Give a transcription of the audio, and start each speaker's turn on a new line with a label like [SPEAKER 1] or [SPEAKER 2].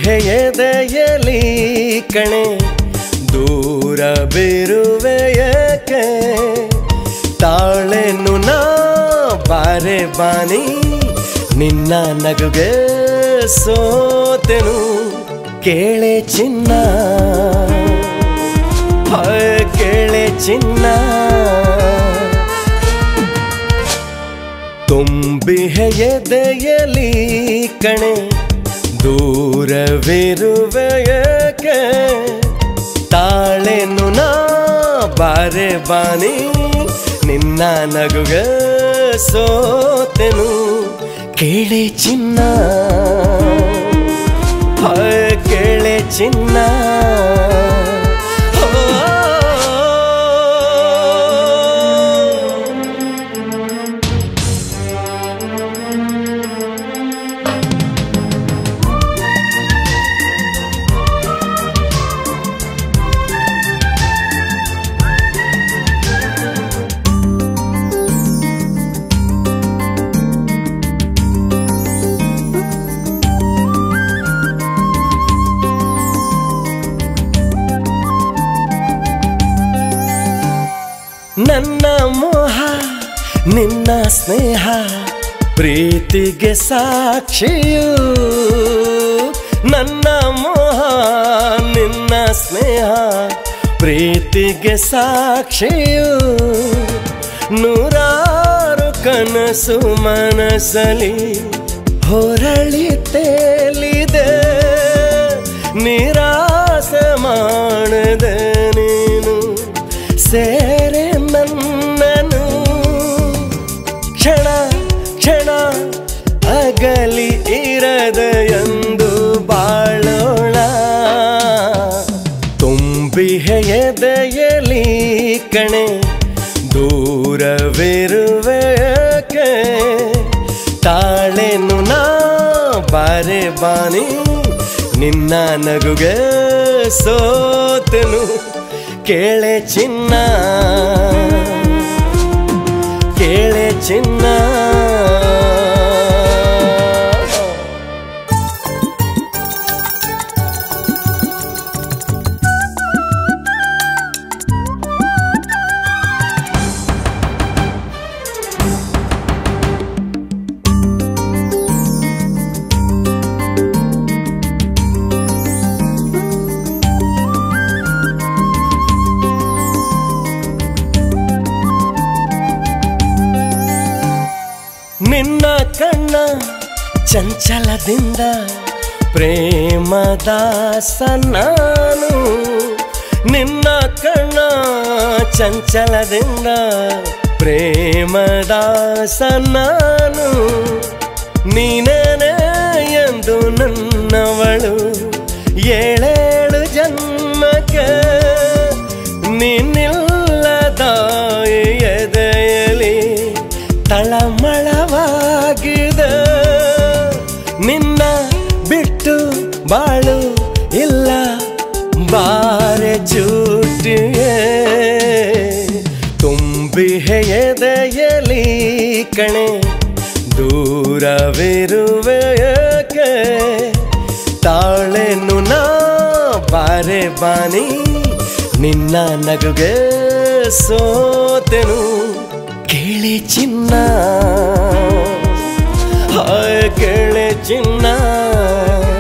[SPEAKER 1] ಎದೆಯಲಿ ಕಣೆ ದೂರ ಬಿರುವೆ ಏಕೆ ತಾಳೆನು ನಾ ಬಾರೆ ಬಾನಿ ನಿನ್ನ ನಗುಗೆ ಸೋತೆನು ಕೇಳೆ ಚಿನ್ನ ಕೇಳೆ ಚಿನ್ನ ತುಂಬಿ ಎದೆಯಲಿ ಕಣೆ ದೂರವಿರುವೆ ಏಕೆ ತಾಳೆನು ನಾ ಬಾರೆ ಬಾನಿ ನಿನ್ನ ನಗುಗೆ ಸೋತೆನು ಕೇಳೆ ಚಿನ್ನ ಕೇಳೆ ಚಿನ್ನ ನನ್ನ ಮೋಹ ನಿನ್ನ ಸ್ನೇಹ ಪ್ರೀತಿಗೆ ಸಾಕ್ಷಿಯು ನನ್ನ ಮೋಹ ನಿನ್ನ ಸ್ನೇಹ ಪ್ರೀತಿಗೆ ಸಾಕ್ಷಿಯು ನೂರಾರು ಕನಸು ಮನಸಲಿ ಹೊರಳಿ ತೇಲಿದೆ ನಿರಾಸೆ ಮಾಡದೆ ನೀನು ಸೇರೆ ನನ್ನನು ಕ್ಷಣ ಕ್ಷಣ ಅಗಲಿ ಇರದ ಎಂದು ಬಾಳೋಣ ತುಂಬಿ ಎದೆಯಲಿ ಕಣೆ ದೂರವಿರುವೆ ಏಕೆ ತಾಳೆನು ನಾ ಬಾರೆ ಬಾನಿ ನಿನ್ನ ನಗುಗೆ ಸೋತೆನು ಕೇಳೆ ಚಿನ್ನ ಕೇಳೆ ಚಿನ್ನ ನಿನ್ನ ಕಣ್ಣ ಚಂಚಲದಿಂದ ಪ್ರೇಮದಾಸ ನಾನು ನಿನ್ನ ಕಣ್ಣ ಚಂಚಲದಿಂದ ಪ್ರೇಮದಾಸ ನಾನು ನೀನೇನೆ ಎಂದು ನನ್ನವಳು ಏಳೇಳು ಜನ್ಮಕ್ಕೆ ನೀನಿಲ್ಲದ ಎದೆಯಲಿ ತಳಮಳವಾಗಿದೆ ನಿನ್ನ ಬಿಟ್ಟು ಬಾಳು ಇಲ್ಲ ಬಾರೆ ಚೂಟಿಯೇ ತುಂಬಿ ಎದೆಯಲಿ ಕಣೆ ದೂರವಿರುವೆ ಏಕೆ ತಾಳೆನು ನಾ ಬಾರೆ ಬಾನಿ ನಿನ್ನ ನಗುಗೆ ಸೋತೆನು ಕೇಳೆ ಚಿನ್ನ ಕೇಳೆ ಚಿನ್ನ